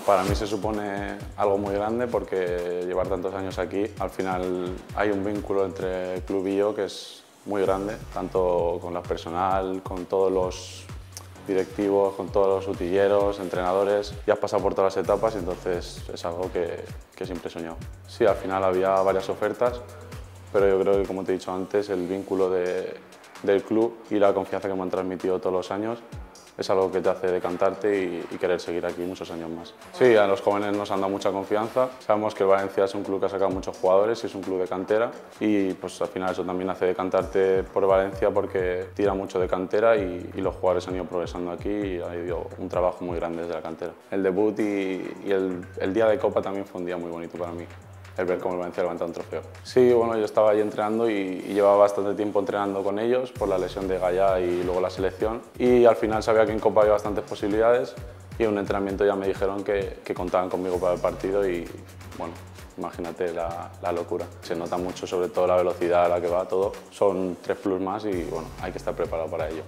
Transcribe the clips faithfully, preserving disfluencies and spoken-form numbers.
Para mí se supone algo muy grande porque llevar tantos años aquí, al final hay un vínculo entre el club y yo que es muy grande, tanto con el personal, con todos los directivos, con todos los utilleros, entrenadores. Ya has pasado por todas las etapas y entonces es algo que, que siempre he soñado. Sí, al final había varias ofertas, pero yo creo que, como te he dicho antes, el vínculo de, del club y la confianza que me han transmitido todos los años es algo que te hace decantarte y, y querer seguir aquí muchos años más. Sí, a los jóvenes nos han dado mucha confianza. Sabemos que el Valencia es un club que ha sacado muchos jugadores y es un club de cantera y pues al final eso también hace decantarte por Valencia porque tira mucho de cantera y, y los jugadores han ido progresando aquí y ha habido un trabajo muy grande desde la cantera. El debut y, y el, el día de Copa también fue un día muy bonito para mí. El ver cómo el Valencia levanta un trofeo. Sí, bueno, yo estaba ahí entrenando y, y llevaba bastante tiempo entrenando con ellos por la lesión de Gallá y luego la selección. Y al final sabía que en Copa había bastantes posibilidades y en un entrenamiento ya me dijeron que, que contaban conmigo para el partido y, bueno, imagínate la, la locura. Se nota mucho, sobre todo la velocidad a la que va todo. Son tres plus más y, bueno, hay que estar preparado para ello.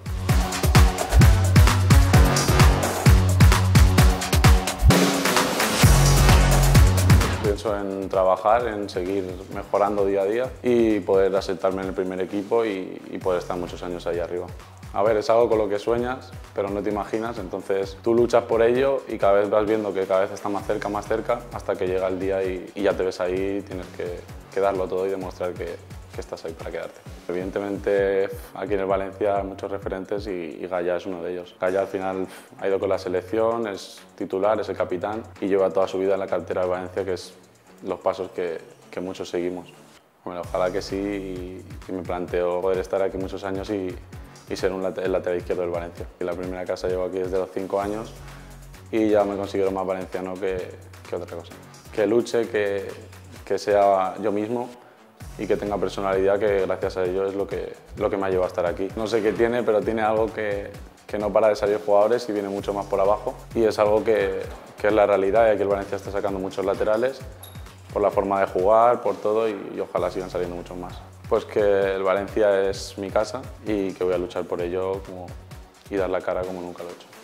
Pienso en trabajar, en seguir mejorando día a día y poder asentarme en el primer equipo y, y poder estar muchos años ahí arriba. A ver, es algo con lo que sueñas, pero no te imaginas, entonces tú luchas por ello y cada vez vas viendo que cada vez está más cerca, más cerca, hasta que llega el día y, y ya te ves ahí y tienes que, que darlo todo y demostrar que, que estás ahí para quedarte. Evidentemente, aquí en el Valencia hay muchos referentes y, y Gallá es uno de ellos. Gallá al final ha ido con la selección, es titular, es el capitán y lleva toda su vida en la cantera del Valencia, que es los pasos que, que muchos seguimos. Bueno, ojalá que sí y, y me planteo poder estar aquí muchos años y, y ser un late, el lateral izquierdo del Valencia. Y la primera casa llevo aquí desde los cinco años y ya me considero más valenciano que, que otra cosa. Que luche, que, que sea yo mismo y que tenga personalidad, que gracias a ello es lo que, lo que me ha llevado a estar aquí. No sé qué tiene, pero tiene algo que, que no para de salir jugadores y viene mucho más por abajo y es algo que, que es la realidad y aquí el Valencia está sacando muchos laterales por la forma de jugar, por todo y, y ojalá sigan saliendo muchos más. Pues que el Valencia es mi casa y que voy a luchar por ello como, y dar la cara como nunca lo he hecho.